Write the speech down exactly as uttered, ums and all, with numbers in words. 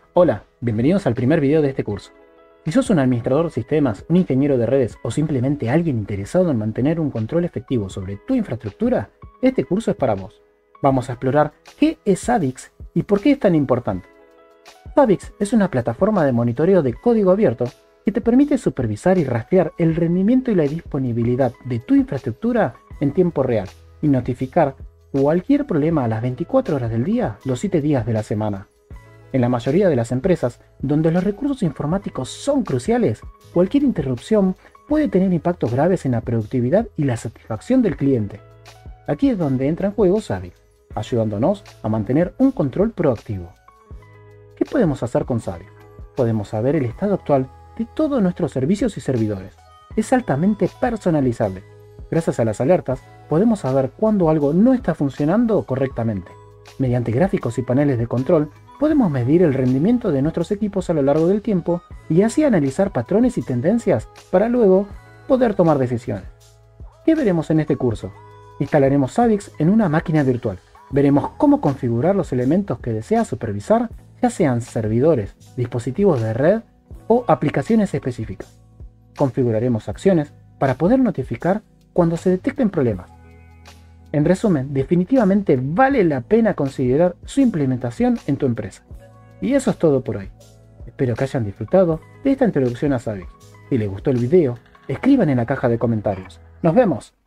Hola, bienvenidos al primer video de este curso. Si sos un administrador de sistemas, un ingeniero de redes o simplemente alguien interesado en mantener un control efectivo sobre tu infraestructura, este curso es para vos. Vamos a explorar qué es Zabbix y por qué es tan importante. Zabbix es una plataforma de monitoreo de código abierto que te permite supervisar y rastrear el rendimiento y la disponibilidad de tu infraestructura en tiempo real y notificar cualquier problema a las veinticuatro horas del día, los siete días de la semana. En la mayoría de las empresas, donde los recursos informáticos son cruciales, cualquier interrupción puede tener impactos graves en la productividad y la satisfacción del cliente. Aquí es donde entra en juego Zabbix, ayudándonos a mantener un control proactivo. ¿Qué podemos hacer con Zabbix? Podemos saber el estado actual de todos nuestros servicios y servidores. Es altamente personalizable. Gracias a las alertas, podemos saber cuándo algo no está funcionando correctamente. Mediante gráficos y paneles de control, podemos medir el rendimiento de nuestros equipos a lo largo del tiempo y así analizar patrones y tendencias para luego poder tomar decisiones. ¿Qué veremos en este curso? Instalaremos Zabbix en una máquina virtual. Veremos cómo configurar los elementos que desea supervisar, ya sean servidores, dispositivos de red o aplicaciones específicas. Configuraremos acciones para poder notificar cuando se detecten problemas. En resumen, definitivamente vale la pena considerar su implementación en tu empresa. Y eso es todo por hoy. Espero que hayan disfrutado de esta introducción a Zabbix. Si les gustó el video, escriban en la caja de comentarios. ¡Nos vemos!